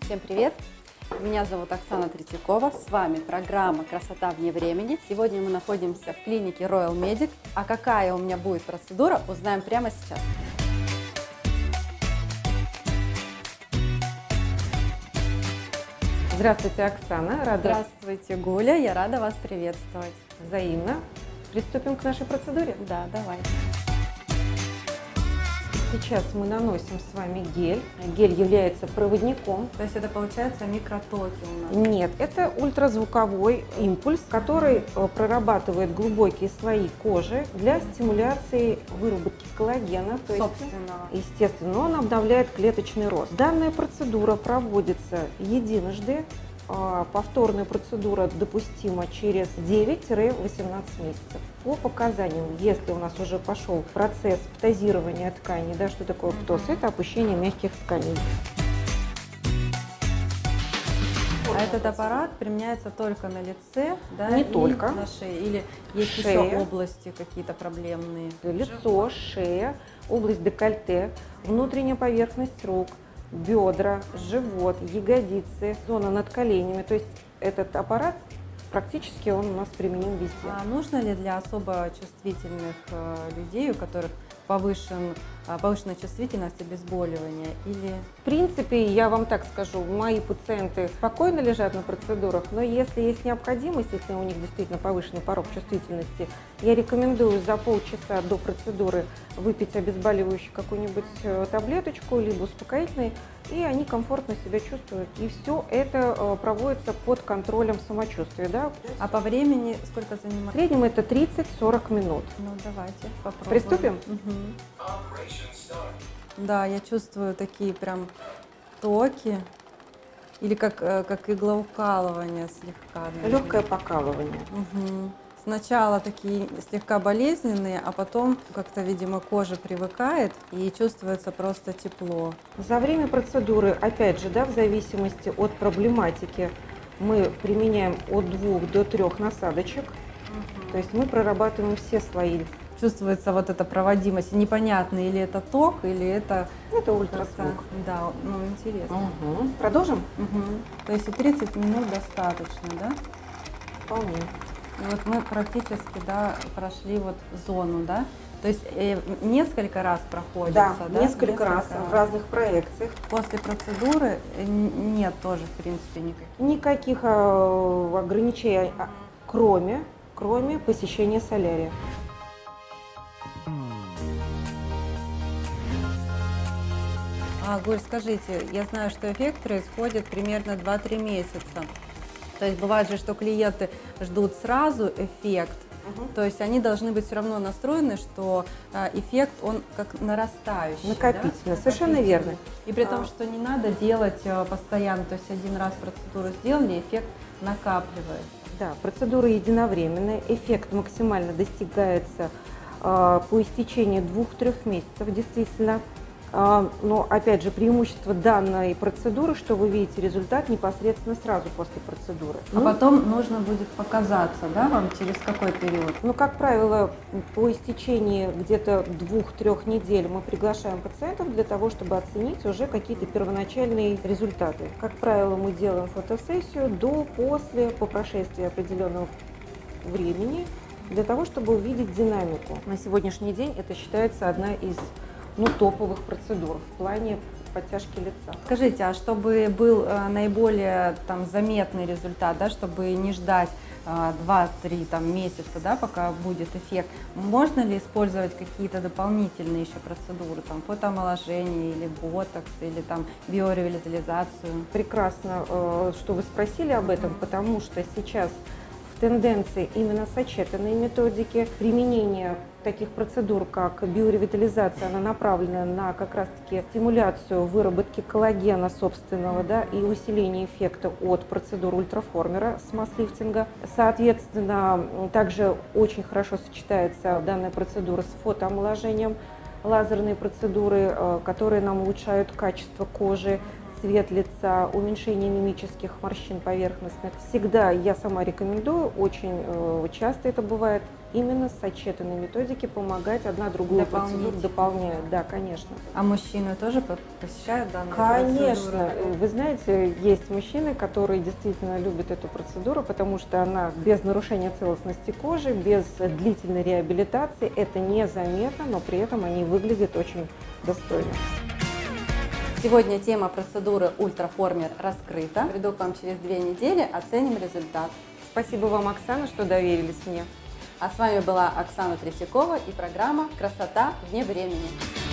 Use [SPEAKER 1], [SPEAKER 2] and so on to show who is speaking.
[SPEAKER 1] Всем привет! Меня зовут Оксана Третьякова, с вами программа «Красота вне времени». Сегодня мы находимся в клинике Royal Medic, а какая у меня будет процедура, узнаем прямо сейчас.
[SPEAKER 2] Здравствуйте, Оксана.
[SPEAKER 1] Здравствуйте, Гуля, я рада вас приветствовать.
[SPEAKER 2] Взаимно. Приступим к нашей процедуре?
[SPEAKER 1] Да, давайте.
[SPEAKER 2] Сейчас мы наносим с вами гель. Гель является проводником.
[SPEAKER 1] То есть это получается микротоки у нас?
[SPEAKER 2] Нет, это ультразвуковой импульс, который прорабатывает глубокие слои кожи для стимуляции выработки коллагена. То есть, естественно, он обновляет клеточный рост. Данная процедура проводится единожды. Повторная процедура допустима через 9-18 месяцев. По показаниям, если у нас уже пошел процесс птозирования тканей, да, что такое птоз? Это опущение мягких тканей.
[SPEAKER 1] А этот аппарат применяется только на лице, да?
[SPEAKER 2] Не только.
[SPEAKER 1] На шее? Или есть
[SPEAKER 2] шея.
[SPEAKER 1] еще области какие-то проблемные?
[SPEAKER 2] Лицо, шея, область декольте, внутренняя поверхность рук, бедра, живот, ягодицы, зона над коленями. То есть этот аппарат практически он у нас применим везде.
[SPEAKER 1] А нужно ли для особо чувствительных людей, у которых повышенная чувствительность, обезболивания? Или...
[SPEAKER 2] В принципе, я вам так скажу, мои пациенты спокойно лежат на процедурах, но если есть необходимость, если у них действительно повышенный порог чувствительности, я рекомендую за полчаса до процедуры выпить обезболивающую какую-нибудь таблеточку, либо успокоительный, и они комфортно себя чувствуют. И все это проводится под контролем самочувствия. Да?
[SPEAKER 1] А по времени сколько занимает?
[SPEAKER 2] В среднем это 30-40 минут.
[SPEAKER 1] Ну, давайте попробуем.
[SPEAKER 2] Приступим?
[SPEAKER 1] Угу. Да, я чувствую такие прям токи, или как иглоукалывание слегка. Наверное.
[SPEAKER 2] Легкое покалывание.
[SPEAKER 1] Угу. Сначала такие слегка болезненные, а потом как-то, видимо, кожа привыкает и чувствуется просто тепло.
[SPEAKER 2] За время процедуры, опять же, да, в зависимости от проблематики, мы применяем от 2 до 3 насадочек. То есть мы прорабатываем все слои.
[SPEAKER 1] Чувствуется вот эта проводимость. Непонятно, или это ток, или это...
[SPEAKER 2] Это ультразвук.
[SPEAKER 1] Да, ну интересно.
[SPEAKER 2] Угу. Продолжим?
[SPEAKER 1] Угу. То есть и 30 минут достаточно, да?
[SPEAKER 2] Вполне.
[SPEAKER 1] И вот мы практически, да, прошли вот зону, да? То есть несколько раз проходится,
[SPEAKER 2] да? Несколько раз в разных проекциях.
[SPEAKER 1] После процедуры нет тоже, в принципе,
[SPEAKER 2] никаких ограничений, кроме посещения солярия.
[SPEAKER 1] Гуль, скажите, я знаю, что эффект происходит примерно 2-3 месяца. То есть бывает же, что клиенты ждут сразу эффект, то есть они должны быть все равно настроены, что эффект, он как нарастающий.
[SPEAKER 2] Накопительно,
[SPEAKER 1] да?
[SPEAKER 2] совершенно верно.
[SPEAKER 1] И при том, что не надо делать постоянно, то есть один раз процедуру сделали, эффект накапливается.
[SPEAKER 2] Да, процедура единовременная, эффект максимально достигается по истечении 2-3 месяцев, действительно. Но, опять же, преимущество данной процедуры, что вы видите результат непосредственно сразу после процедуры.
[SPEAKER 1] А потом нужно будет показаться, да, вам через какой период?
[SPEAKER 2] Ну, как правило, по истечении где-то 2-3 недель мы приглашаем пациентов для того, чтобы оценить уже какие-то первоначальные результаты. Как правило, мы делаем фотосессию до, после, по прошествии определенного времени, для того, чтобы увидеть динамику. На сегодняшний день это считается одна из топовых процедур в плане подтяжки лица.
[SPEAKER 1] Скажите, а чтобы был наиболее заметный результат, да, чтобы не ждать 2-3 месяца, да, пока будет эффект, можно ли использовать какие-то дополнительные еще процедуры, фотоомоложение или ботокс, или биоревитализацию?
[SPEAKER 2] Прекрасно, что вы спросили об этом, потому что сейчас в тенденции именно сочетанные методики применения таких процедур, как биоревитализация, она направлена на как раз-таки стимуляцию выработки коллагена собственного, да, и усиление эффекта от процедуры ультраформера с масс-лифтинга. Соответственно, также очень хорошо сочетается данная процедура с фотоомоложением, лазерные процедуры, которые нам улучшают качество кожи, цвет лица, уменьшение мимических морщин поверхностных. Всегда я сама рекомендую, очень часто это бывает, именно сочетанной методики помогать одна другую процедуру дополняют. Да, конечно.
[SPEAKER 1] А мужчины тоже посещают данную
[SPEAKER 2] Конечно.
[SPEAKER 1] процедуру?
[SPEAKER 2] Вы знаете, есть мужчины, которые действительно любят эту процедуру, потому что она без нарушения целостности кожи, без длительной реабилитации, это незаметно, но при этом они выглядят очень достойно.
[SPEAKER 1] Сегодня тема процедуры ультраформер раскрыта. Приду к вам через 2 недели, оценим результат.
[SPEAKER 2] Спасибо вам, Оксана, что доверились мне.
[SPEAKER 1] А с вами была Оксана Тресякова и программа «Красота вне времени».